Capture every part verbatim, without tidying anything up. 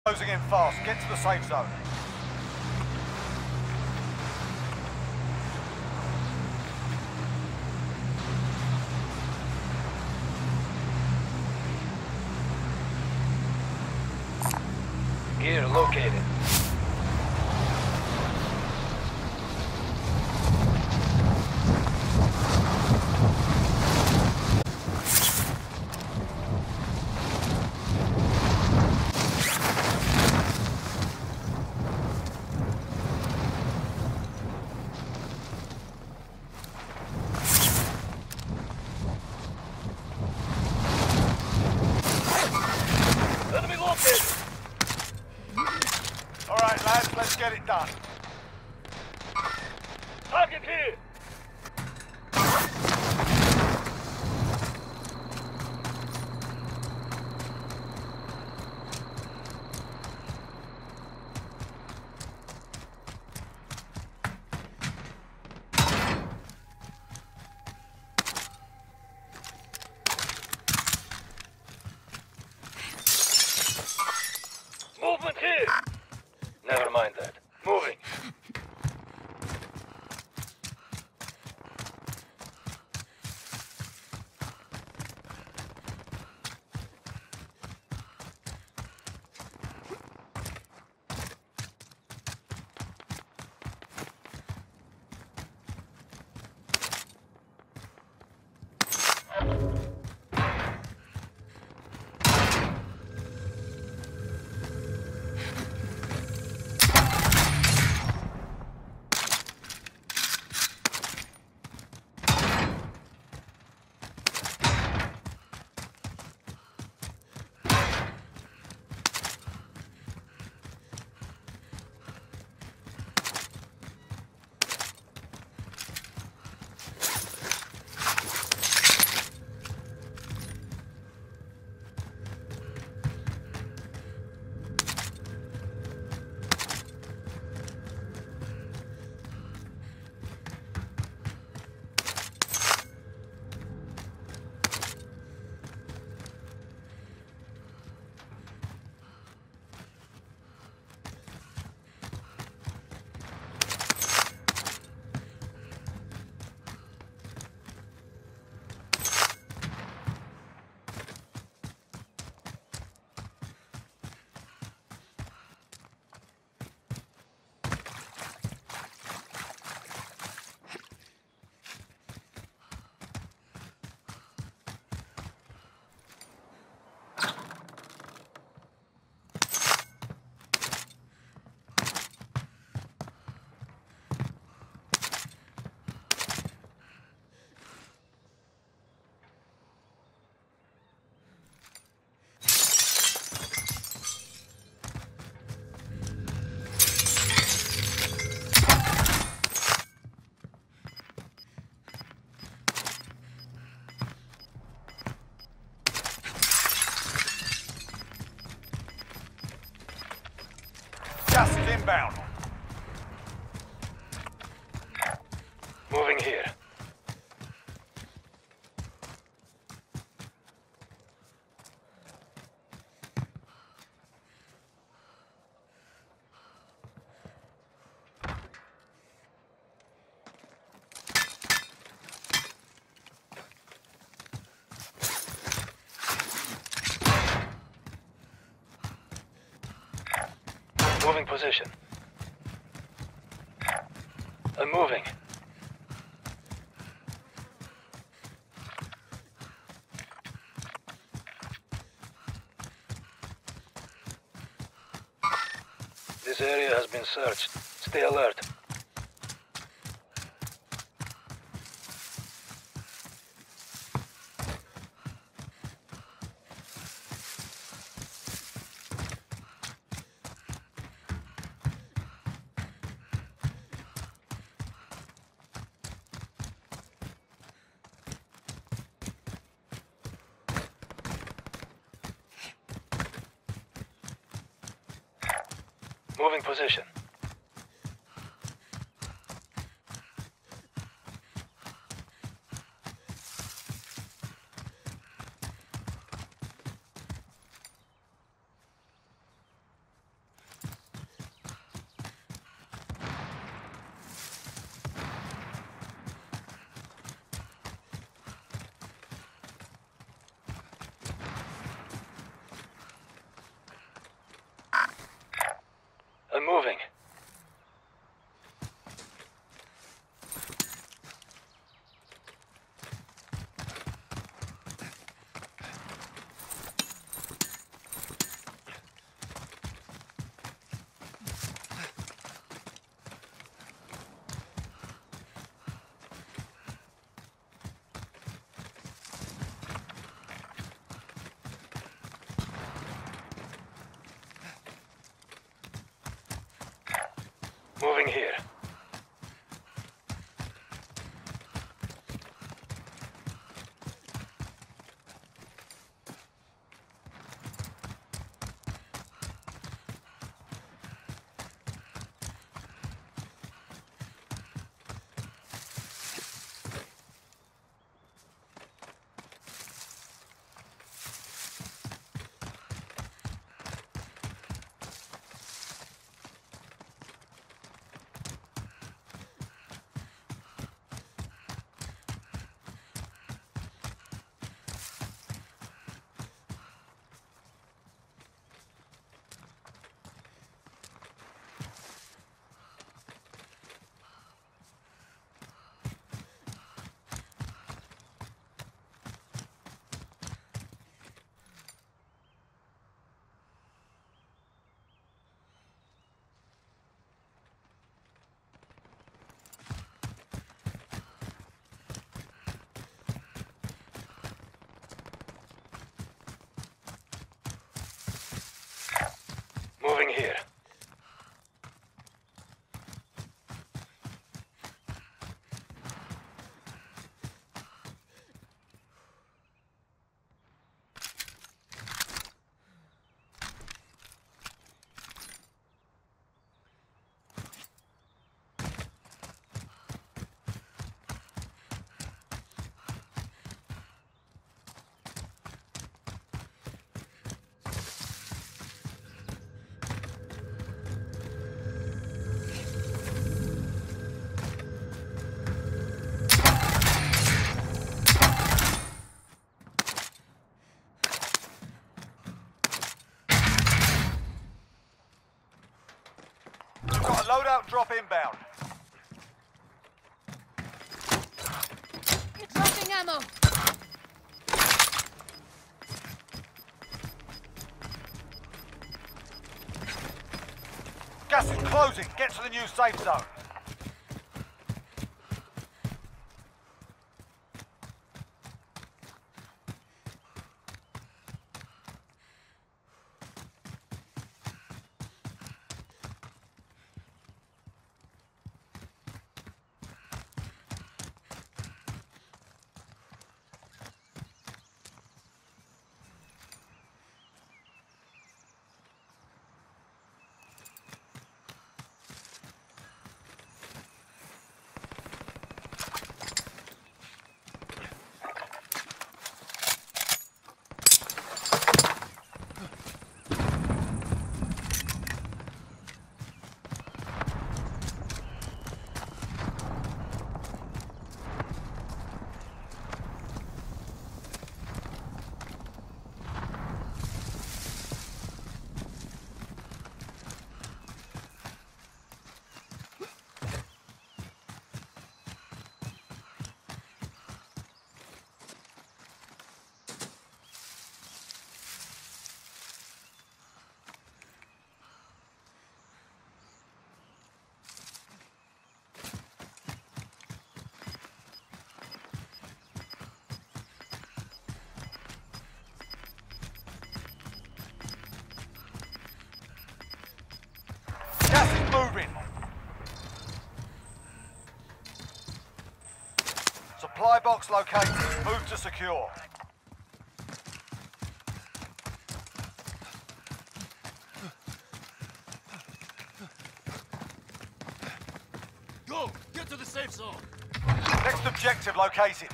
Closing in fast. Get to the safe zone. Gear located. Enemy located. All right, lads, let's get it done. Target here. Movement here. Never mind that. Moving. Gas is inbound. Moving here. Moving position. I'm moving. This area has been searched. Stay alert. Moving position. moving. Moving here. Moving here. Got a loadout drop inbound. Dropping ammo. Gas is closing. Get to the new safe zone. Gas is moving. Supply box located. Move to secure. Go! Get to the safe zone! Next objective located.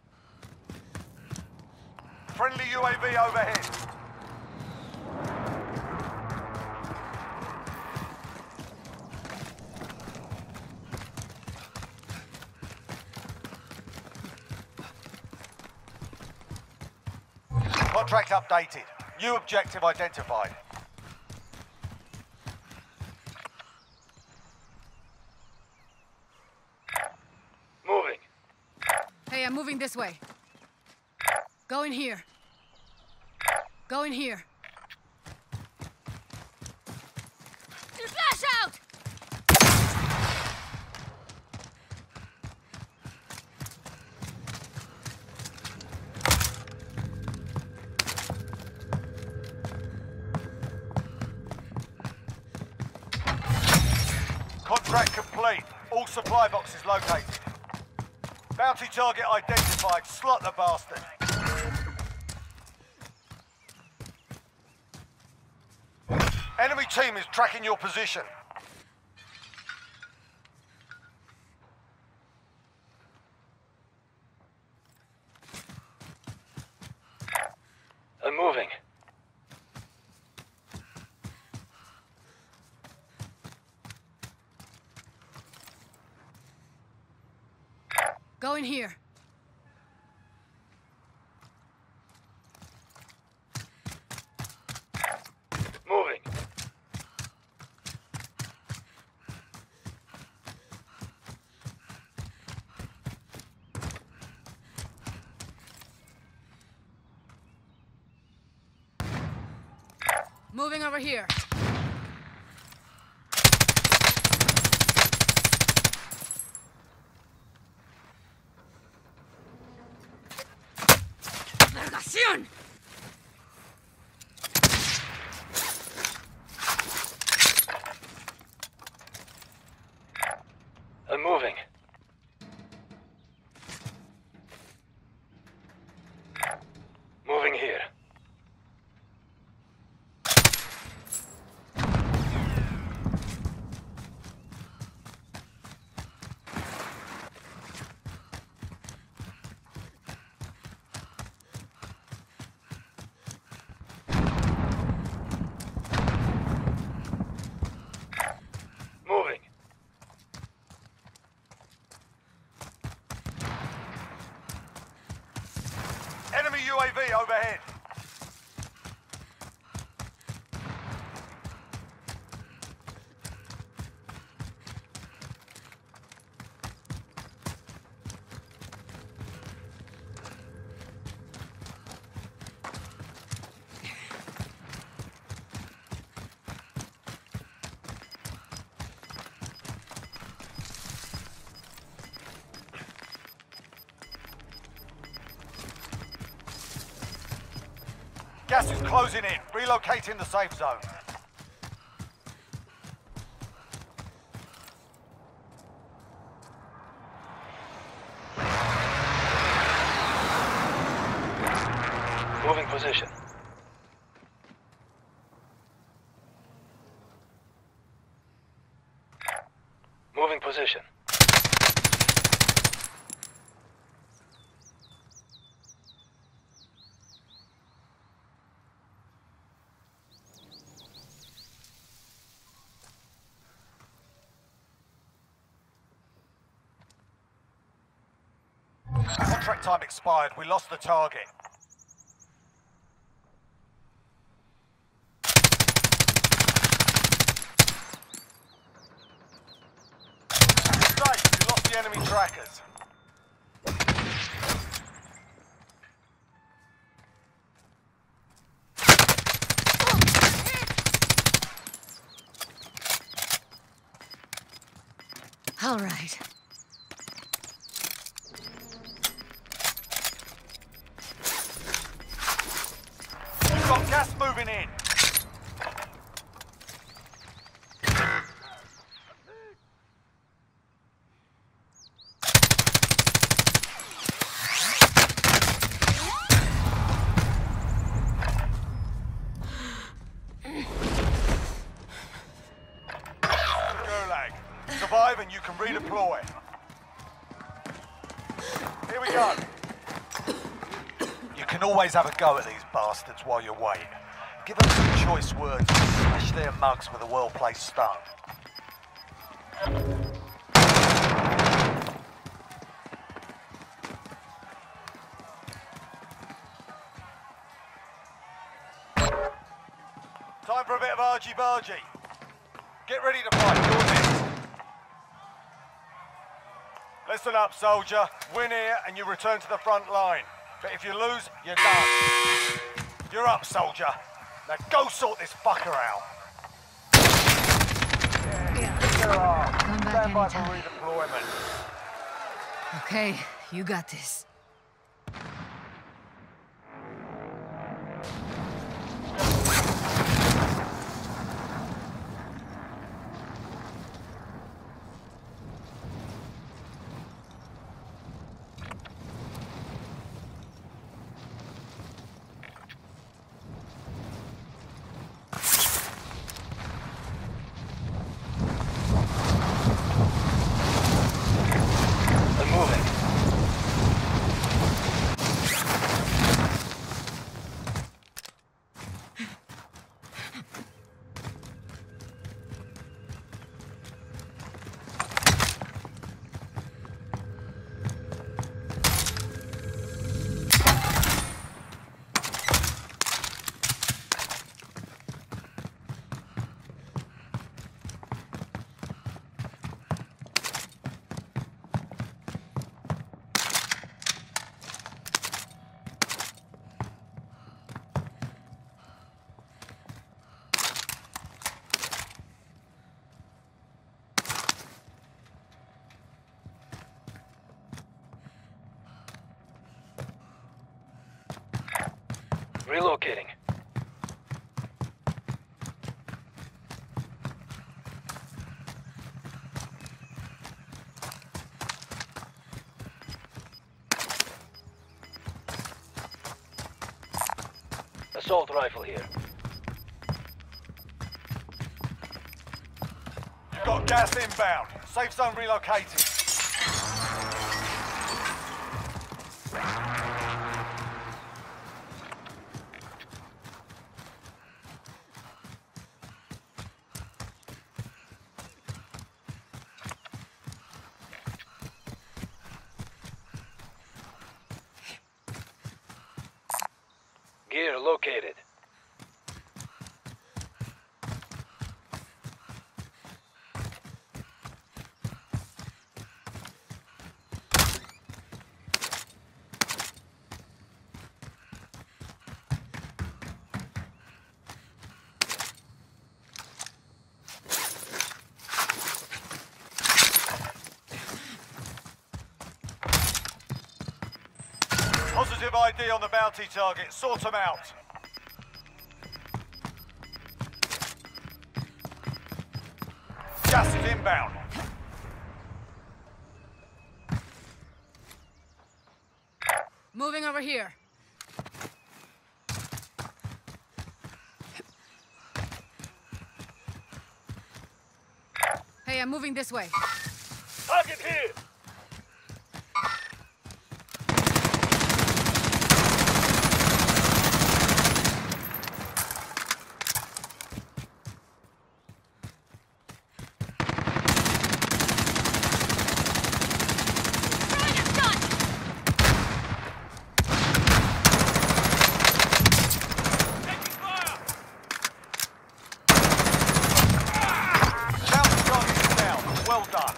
Friendly U A V overhead. Contract updated. New objective identified. I'm moving this way. Go in here. Go in here. Flash out! Contract complete. All supply boxes located. Bounty target identified. Slot the bastard. Enemy team is tracking your position. I'm moving. Go in here. Moving. Moving over here. ¡Vergación! I'm moving. Moving here. Moving. Enemy U A V overhead. Gas is closing in. Relocating the safe zone. Moving position. Moving position. Contract time expired. We lost the target. Safe. You lost the enemy trackers. All right. We've got gas moving in. Gulag. Survive and you can redeploy. Here we go. You can always have a go at these bastards while you wait. Give them some choice words, smash their mugs with a well-placed stone. Time for a bit of argy-bargy. Get ready to fight. You're next. Listen up, soldier. Win here and you return to the front line. But if you lose, you're done. You're up, soldier. Now go sort this fucker out. Yeah. Come back Stand by for anytime. redeployment. Okay, you got this. I'm moving. Relocating. Assault rifle here. You've got gas inbound. Safe zone relocated. Gear located. Positive I D on the bounty target. Sort them out. Gas is inbound. Moving over here. Hey, I'm moving this way. Target here! Bounty target is down. Well done.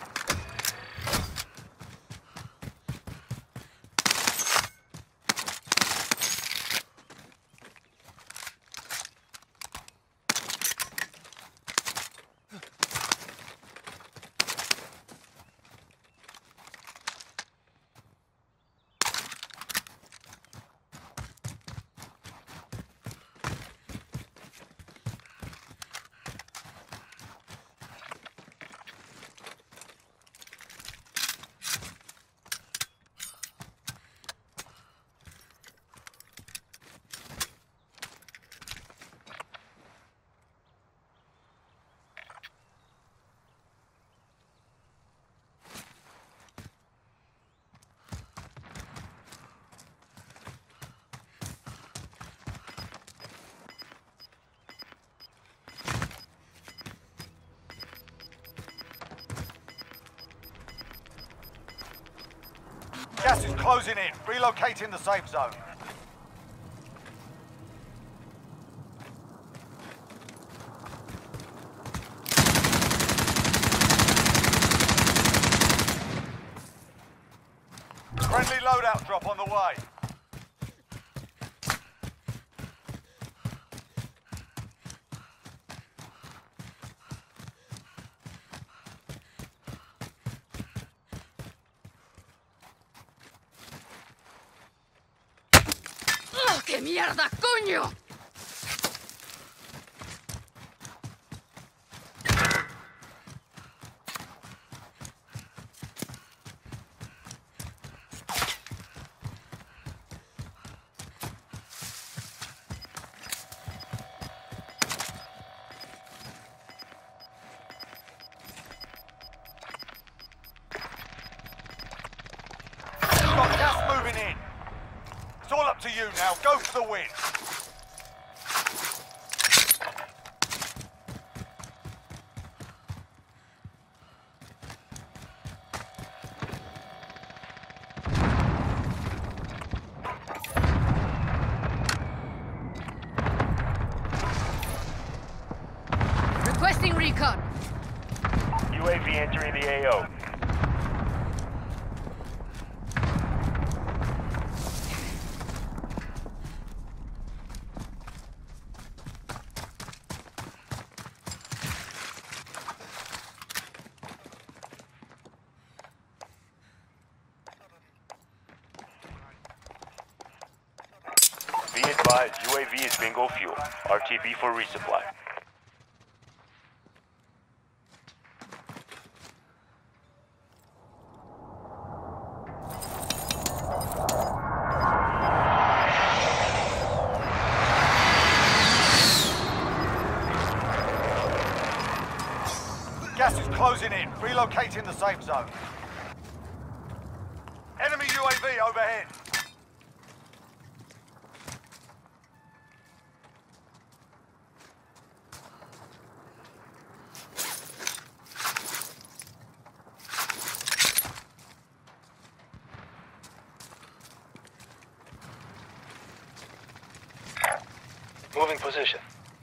Gas is closing in. Relocating the safe zone. loadout drop on the way. ¡Oh, qué mierda, coño! Got gas moving in. It's all up to you now. Go for the win. Requesting recon. U A V entering the A O. Be advised, U A V is bingo fuel. R T B for resupply. Gas is closing in. Relocating the safe zone. Enemy U A V overhead. Moving position.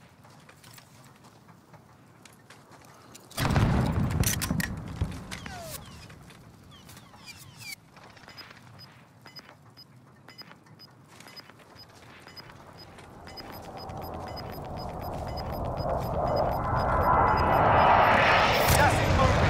Gas is moving.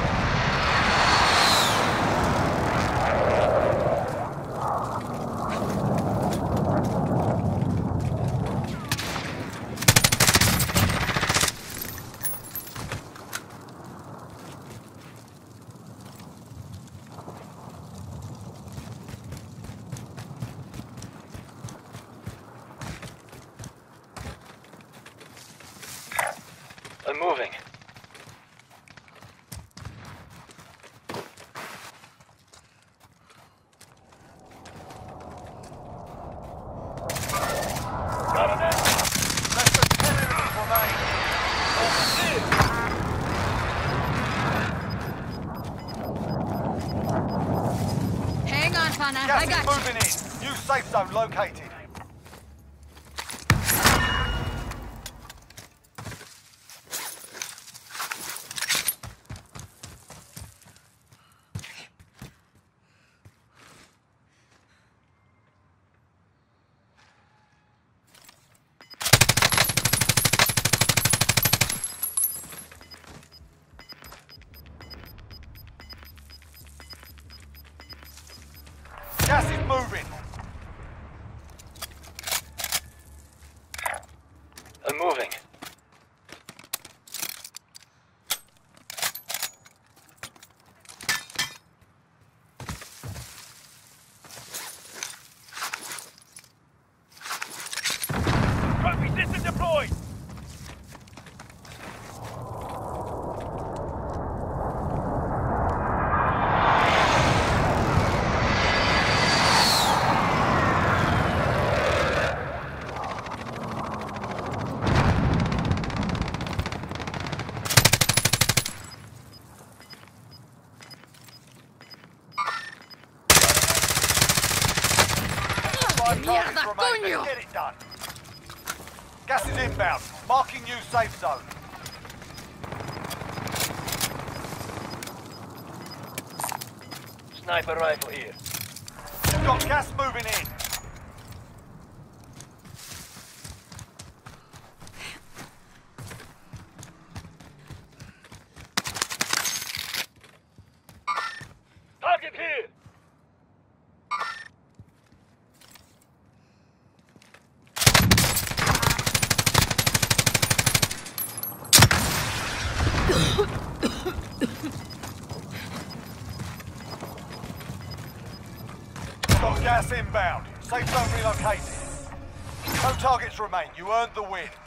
I'm moving. Got an enemy. Less than ten enemies remain. Hang on, Pana. I Gas is got you. moving in. New safe zone located. Gas is moving. I'm moving. Trophy system deployed! Five Mierda, targets remain. coño! Let's get it done. Gas is inbound. Marking new safe zone. Sniper rifle here. You've got gas moving in. Target here! Got gas inbound. Safe zone relocated. No targets remain. You earned the win.